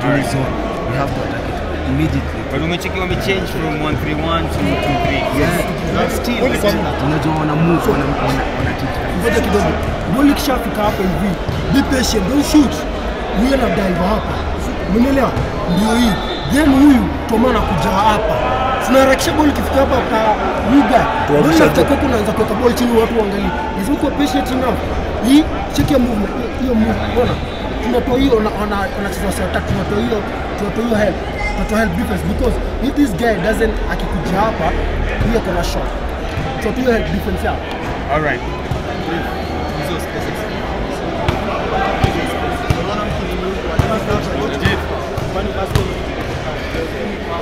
Juni zone. We have to attack it immediately. But we change from 1-3-1 to 2-3. Yes. Still, unajua wana move wana kitu. Ngoja kidogo. Ball ikishafika hapo hivi. Be patient, don't shoot. Huyu na dive hapa. Umeelewa? Ndio hii. Then huyu Toma kuja hapa. Tunaharakisha ball ikifika hapa kwa Liga. Ball inatoka huko unaanza kuweka ball chini watu waangalie. Lazima kuwa patient enough. Hii check your movement. Hiyo move. Unaona? Tunatoa hiyo anacheza sasa tunatoa hiyo help. To help defense because if this guy doesn't akikuja hapa, we are gonna shot. So to help defense out. All right.